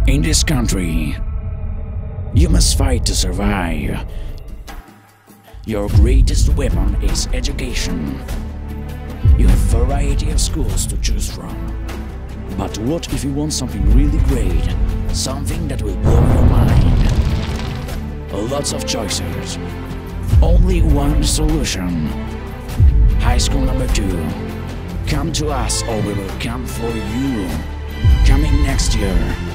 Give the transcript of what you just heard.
In this country, you must fight to survive. Your greatest weapon is education. You have a variety of schools to choose from. But what if you want something really great? Something that will blow your mind? Lots of choices. Only one solution. High School number 2. Come to us or we will come for you. Coming next year.